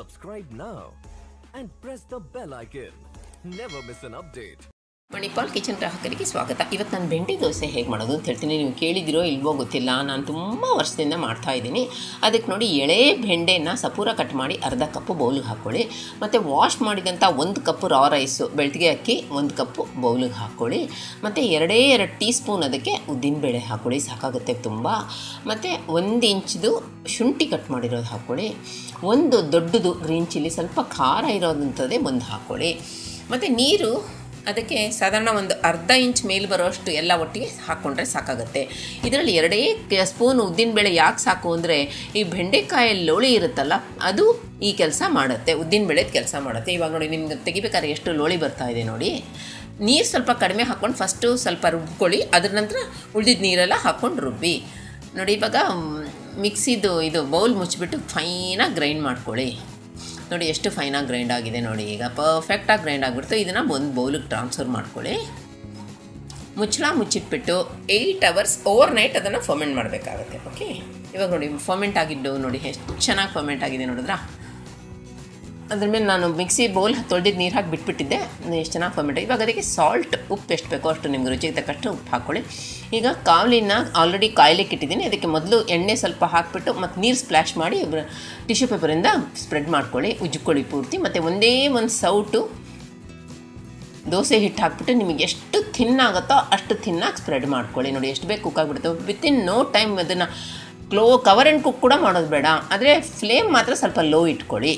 Subscribe now and press the bell icon. Never miss an update. Manipal kitchen ಗ್ರಾಹಕರಿಗೆ ಸ್ವಾಗತ. ಇವತ್ತು ನಾನು ಬೆಂಡೆ ದೋಸೆ ಹೇಗೆ ಮಾಡೋದು ಅಂತ ಹೇಳ್ತೀನಿ. ನೀವು ಕೇಳಿದಿರೋ ಇಲ್ವೋ ಗೊತ್ತಿಲ್ಲ, ನಾನು ತುಂಬ ವರ್ಷದಿಂದ ಮಾಡ್ತಾಯಿದ್ದೀನಿ. ಅದಕ್ಕೆ ನೋಡಿ, ಎಳೆ ಬೆಂಡೆನ ಸಪೂರ ಕಟ್ ಮಾಡಿ ಅರ್ಧ ಕಪ್ಪು ಬೌಲಿಗೆ ಹಾಕ್ಕೊಳ್ಳಿ. ಮತ್ತು ವಾಶ್ ಮಾಡಿದಂಥ 1 ಕಪ್ಪು ರಾ ರೈಸು ಬೆಳ್ತಿಗೆ ಅಕ್ಕಿ 1 ಕಪ್ಪು ಬೌಲಿಗೆ ಹಾಕ್ಕೊಳ್ಳಿ. ಮತ್ತು 2 ಟೀ ಸ್ಪೂನ್ ಅದಕ್ಕೆ ಉದ್ದಿನಬೇಳೆ ಹಾಕ್ಕೊಳ್ಳಿ, ಸಾಕಾಗುತ್ತೆ ತುಂಬ. ಮತ್ತು 1 ಇಂಚ್ದು ಶುಂಠಿ ಕಟ್ ಮಾಡಿರೋದು ಹಾಕ್ಕೊಳ್ಳಿ. ಒಂದು ದೊಡ್ಡದು ಗ್ರೀನ್ ಚಿಲ್ಲಿ ಸ್ವಲ್ಪ ಖಾರ ಇರೋದಂಥದ್ದೇ ಒಂದು ಹಾಕ್ಕೊಳ್ಳಿ. ಮತ್ತು ನೀರು ಅದಕ್ಕೆ ಸಾಧಾರಣ ಒಂದು ಅರ್ಧ ಇಂಚ್ ಮೇಲೆ ಬರೋಷ್ಟು ಎಲ್ಲ ಒಟ್ಟಿಗೆ ಹಾಕ್ಕೊಂಡ್ರೆ ಸಾಕಾಗುತ್ತೆ. ಇದರಲ್ಲಿ 2 ಸ್ಪೂನ್ ಉದ್ದಿನಬೇಳೆ ಯಾಕೆ ಸಾಕು ಅಂದರೆ, ಈ ಬೆಂಡೆಕಾಯಿ ಲೋಳಿ ಇರುತ್ತಲ್ಲ, ಅದು ಈ ಕೆಲಸ ಮಾಡುತ್ತೆ, ಉದ್ದಿನಬೇಳೆದು ಕೆಲಸ ಮಾಡುತ್ತೆ. ಇವಾಗ ನೋಡಿ, ನಿಮ್ಗೆ ತೆಗಿಬೇಕಾದ್ರೆ ಎಷ್ಟು ಲೋಳಿ ಬರ್ತಾ ಇದೆ ನೋಡಿ. ನೀರು ಸ್ವಲ್ಪ ಕಡಿಮೆ ಹಾಕ್ಕೊಂಡು ಫಸ್ಟು ಸ್ವಲ್ಪ ರುಬ್ಕೊಳ್ಳಿ, ಅದ್ರ ನಂತರ ಉಳಿದಿದ್ದ ನೀರೆಲ್ಲ ಹಾಕ್ಕೊಂಡು ರುಬ್ಬಿ. ನೋಡಿ, ಇವಾಗ ಮಿಕ್ಸಿದು ಇದು ಬೌಲ್ ಮುಚ್ಚಿಬಿಟ್ಟು ಫೈನಾಗಿ ಗ್ರೈಂಡ್ ಮಾಡ್ಕೊಳ್ಳಿ. ನೋಡಿ ಎಷ್ಟು ಫೈನಾಗಿ ಗ್ರೈಂಡ್ ಆಗಿದೆ ನೋಡಿ. ಈಗ ಪರ್ಫೆಕ್ಟಾಗಿ ಗ್ರೈಂಡ್ ಆಗಿಬಿಡ್ತು. ಇದನ್ನು ಒಂದು ಬೌಲಿಗೆ ಟ್ರಾನ್ಸ್ಫರ್ ಮಾಡ್ಕೊಳ್ಳಿ. ಮುಚ್ಚಿಟ್ಬಿಟ್ಟು 8 ಅವರ್ಸ್ ಓವರ್ ನೈಟ್ ಅದನ್ನು ಫರ್ಮೆಂಟ್ ಮಾಡಬೇಕಾಗುತ್ತೆ. ಓಕೆ, ಇವಾಗ ನೋಡಿ ಫರ್ಮೆಂಟ್ ಆಗಿದ್ದು ನೋಡಿ, ಎಷ್ಟು ಚೆನ್ನಾಗಿ ಫರ್ಮೆಂಟ್ ಆಗಿದೆ ನೋಡಿದ್ರಾ. ಅದ್ರ ಮೇಲೆ ನಾನು ಮಿಕ್ಸಿ ಬೌಲ್ ತೊಳೆದಿದ್ದು ನೀರು ಹಾಕಿ ಬಿಟ್ಬಿಟ್ಟಿದ್ದೆ, ಎಷ್ಟು ಚೆನ್ನಾಗಿ ಫರ್ಮೆಂಟ್. ಇವಾಗ ಅದಕ್ಕೆ ಸಾಲ್ಟ್, ಉಪ್ಪು ಎಷ್ಟು ಬೇಕೋ ಅಷ್ಟು ನಿಮ್ಗೆ ರುಚಿಗೆ ತಕ್ಕಷ್ಟು ಉಪ್ಪು ಹಾಕ್ಕೊಳ್ಳಿ. ಈಗ ಕಾವಲಿನ ಆಲ್ರೆಡಿ ಕಾಯ್ಲಿಕ್ಕೆ ಇಟ್ಟಿದ್ದೀನಿ. ಅದಕ್ಕೆ ಮೊದಲು ಎಣ್ಣೆ ಸ್ವಲ್ಪ ಹಾಕಿಬಿಟ್ಟು ಮತ್ತು ನೀರು ಸ್ಪ್ಲ್ಯಾಶ್ ಮಾಡಿ ಟಿಶ್ಯೂ ಪೇಪರಿಂದ ಸ್ಪ್ರೆಡ್ ಮಾಡ್ಕೊಳ್ಳಿ, ಉಜ್ಜಿಕೊಳ್ಳಿ ಪೂರ್ತಿ. ಮತ್ತು ಒಂದೇ ಒಂದು ಸೌಟು ದೋಸೆ ಹಿಟ್ಟು ಹಾಕ್ಬಿಟ್ಟು ನಿಮಗೆ ಎಷ್ಟು ಥಿನ್ನಾಗುತ್ತೋ ಅಷ್ಟು ಥಿನ್ನಾಗಿ ಸ್ಪ್ರೆಡ್ ಮಾಡ್ಕೊಳ್ಳಿ. ನೋಡಿ ಎಷ್ಟು ಬೇಗ ಕುಕ್ ಆಗಿಬಿಡುತ್ತೆ. ವಿತಿನ್ ನೋ ಟೈಮ್ ಅದನ್ನು ಕವರ್ ಆ್ಯಂಡ್ ಕುಕ್ ಕೂಡ ಮಾಡೋದು ಬೇಡ, ಆದರೆ ಫ್ಲೇಮ್ ಮಾತ್ರ ಸ್ವಲ್ಪ ಲೋ ಇಟ್ಕೊಳ್ಳಿ.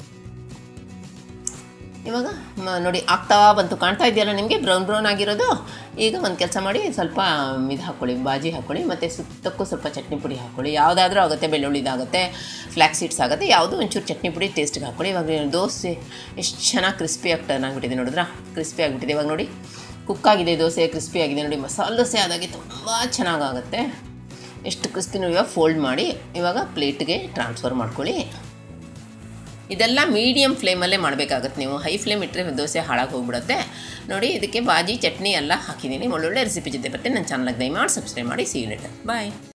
ಇವಾಗ ನೋಡಿ ಆಗ್ತಾ ಬಂತು, ಕಾಣ್ತಾ ಇದೆಯಲ್ಲ ನಿಮಗೆ ಬ್ರೌನ್ ಆಗಿರೋದು. ಈಗ ಒಂದು ಕೆಲಸ ಮಾಡಿ, ಸ್ವಲ್ಪ ಇದು ಹಾಕ್ಕೊಳ್ಳಿ, ಬಾಜಿ ಹಾಕ್ಕೊಳ್ಳಿ. ಮತ್ತು ಸುತ್ತಕ್ಕೂ ಸ್ವಲ್ಪ ಚಟ್ನಿ ಪುಡಿ ಹಾಕ್ಕೊಳ್ಳಿ. ಯಾವುದಾದ್ರೂ ಆಗುತ್ತೆ, ಬೆಳ್ಳುಳ್ಳಿದಾಗುತ್ತೆ, ಫ್ಲ್ಯಾಕ್ಸ್ ಸೀಡ್ಸ್ ಆಗುತ್ತೆ, ಯಾವುದೋ ಒಂಚೂರು ಚಟ್ನಿ ಪುಡಿ ಟೇಸ್ಟಿಗೆ ಹಾಕ್ಕೊಳ್ಳಿ. ಇವಾಗ ದೋಸೆ ಎಷ್ಟು ಚೆನ್ನಾಗಿ ಕ್ರಿಸ್ಪಿಯಾಗಿ ಟರ್ನ್ ಆಗಿಬಿಟ್ಟಿದೆ ನೋಡಿದ್ರಾ, ಕ್ರಿಸ್ಪಿ ಆಗಿಬಿಟ್ಟಿದೆ. ಇವಾಗ ನೋಡಿ ಕುಕ್ಕಾಗಿದೆ ದೋಸೆ, ಕ್ರಿಸ್ಪಿ ಆಗಿದೆ ನೋಡಿ. ಮಸಾಲೆ ದೋಸೆ ಆದಾಗೆ ತುಂಬ ಚೆನ್ನಾಗಾಗುತ್ತೆ. ಎಷ್ಟು ಕ್ರಿಸ್ಪಿನೂ ಇವಾಗ ಫೋಲ್ಡ್ ಮಾಡಿ ಇವಾಗ ಪ್ಲೇಟ್ಗೆ ಟ್ರಾನ್ಸ್ಫರ್ ಮಾಡ್ಕೊಳ್ಳಿ. ಇದೆಲ್ಲ ಮೀಡಿಯಮ್ ಫ್ಲೇಮಲ್ಲೇ ಮಾಡಬೇಕಾಗತ್ತೆ. ನೀವು ಹೈ ಫ್ಲೇಮ್ ಇಟ್ಟರೆ ದೋಸೆ ಹಾಳಾಗಿ ಹೋಗ್ಬಿಡುತ್ತೆ. ನೋಡಿ, ಇದಕ್ಕೆ ಬಾಜಿ ಚಟ್ನಿ ಎಲ್ಲ ಹಾಕಿದ್ದೀನಿ. ಒಳ್ಳೊಳ್ಳೆ ರೆಸಿಪಿ ಜೊತೆ ಬರುತ್ತೆ. ನನ್ನ ಚಾನಲ್ಗೆ ದಯಮಾಡಿ ಸಬ್ಸ್ಕ್ರೈಬ್ ಮಾಡಿ. See you later, bye.